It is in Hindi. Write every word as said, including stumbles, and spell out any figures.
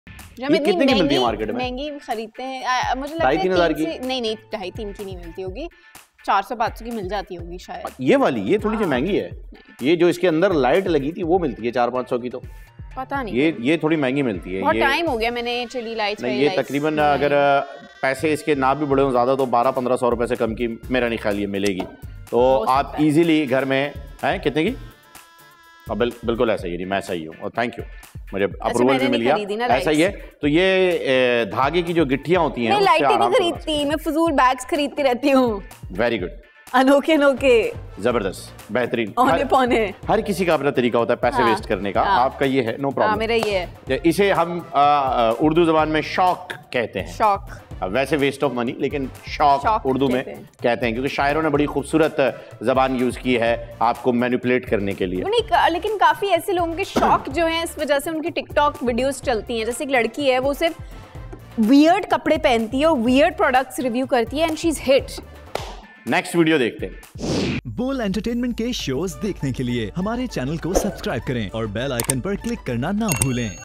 ये कितने की मिलती है मार्केट में? महंगी खरीदते हैं, मुझे लगता है तीन हजार की। नहीं नहीं ढाई तीन की नहीं मिलती होगी, चार सौ पाँच सौ की मिल जाती होगी शायद। ये वाली ये थोड़ी सी महंगी है, ये जो इसके अंदर लाइट लगी थी वो मिलती है चार पाँच सौ की, तो पता नहीं ये ये थोड़ी महंगी मिलती है। बहुत टाइम हो गया मैंने चिली लाइट्स नहीं, ये तकरीबन अगर पैसे इसके ना भी बढ़े हो ज्यादा तो बारह पंद्रह सौ रुपए से कम की मेरा नहीं ख्याल ये मिलेगी, तो आप इजीली घर में हैं कितने की। अब बिल, बिल्कुल ऐसा ही, मैं सही हूँ और थैंक यू, मुझे अप्रूवल भी मिल गया, ऐसा ही है। तो ये धागे की जो गिट्टियां होती हैं, मैं लाइटें नहीं खरीदती, मैं फजूल बैग्स खरीदती रहती हूँ। वेरी गुड, अनोखे अनोखे, जबरदस्त, बेहतरीन। औने पौने, हर किसी का अपना तरीका होता है पैसे वेस्ट करने का, आपका ये है, नो प्रॉब्लम। मेरा ये है, इसे हम उर्दू जबान में शौक कहते हैं। शौक, वैसे वेस्ट ऑफ मनी, लेकिन शौक उर्दू में कहते हैं, क्योंकि शायरों ने बड़ी खूबसूरत जबान यूज की है आपको मैनिपुलेट करने के लिए। नहीं, लेकिन काफी ऐसे लोगों के शौक जो हैं इस वजह से उनकी टिकटॉक वीडियोस चलती हैं। जैसे एक लड़की है, वो सिर्फ वियर्ड कपड़े पहनती है और वियर्ड प्रोडक्ट्स रिव्यू करती है and she is hit. Next video देखते हैं। बोल एंटरटेनमेंट के शोज देखने के लिए हमारे चैनल को सब्सक्राइब करें और बेल आइकन पर क्लिक करना ना भूलें।